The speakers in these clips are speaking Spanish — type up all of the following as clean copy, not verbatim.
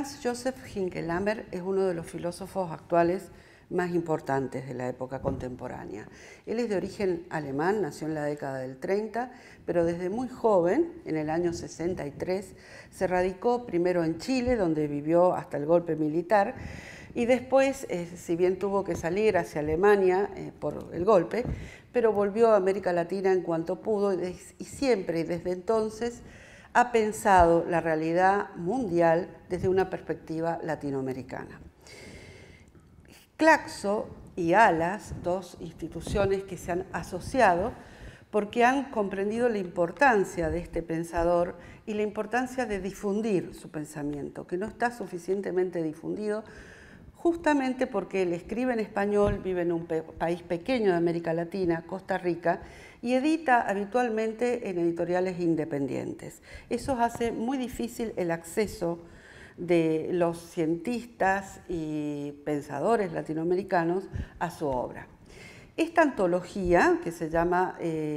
Franz Joseph Hinkelammer es uno de los filósofos actuales más importantes de la época contemporánea. Él es de origen alemán, nació en la década del 30, pero desde muy joven, en el año 63, se radicó primero en Chile, donde vivió hasta el golpe militar, y después, si bien tuvo que salir hacia Alemania por el golpe, pero volvió a América Latina en cuanto pudo y siempre, y desde entonces, ha pensado la realidad mundial desde una perspectiva latinoamericana. Claxo y ALAS, dos instituciones que se han asociado porque han comprendido la importancia de este pensador y la importancia de difundir su pensamiento, que no está suficientemente difundido justamente porque él escribe en español, vive en un país pequeño de América Latina, Costa Rica, y edita habitualmente en editoriales independientes. Eso hace muy difícil el acceso de los cientistas y pensadores latinoamericanos a su obra. Esta antología, que se llama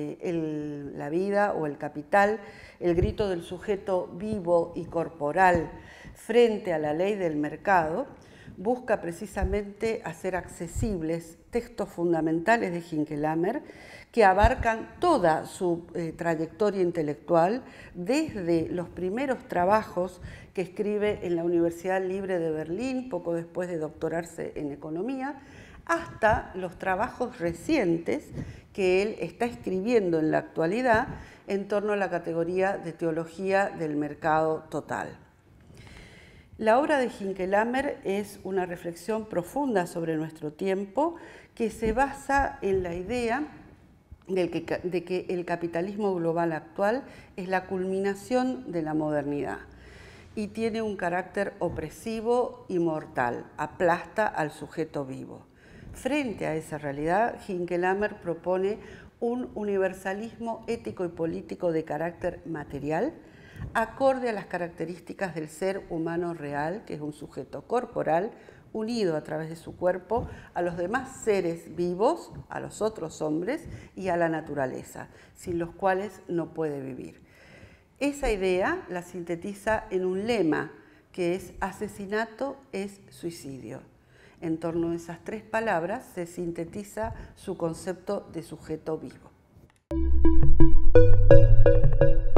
La vida o el capital, el grito del sujeto vivo y corporal frente a la ley del mercado, busca precisamente hacer accesibles textos fundamentales de Hinkelammer que abarcan toda su trayectoria intelectual, desde los primeros trabajos que escribe en la Universidad Libre de Berlín, poco después de doctorarse en economía, hasta los trabajos recientes que él está escribiendo en la actualidad en torno a la categoría de teología del mercado total. La obra de Hinkelammer es una reflexión profunda sobre nuestro tiempo que se basa en la idea de que el capitalismo global actual es la culminación de la modernidad y tiene un carácter opresivo y mortal, aplasta al sujeto vivo. Frente a esa realidad, Hinkelammer propone un universalismo ético y político de carácter material, acorde a las características del ser humano real, que es un sujeto corporal, unido a través de su cuerpo a los demás seres vivos, a los otros hombres y a la naturaleza, sin los cuales no puede vivir. Esa idea la sintetiza en un lema que es asesinato es suicidio. En torno a esas tres palabras se sintetiza su concepto de sujeto vivo.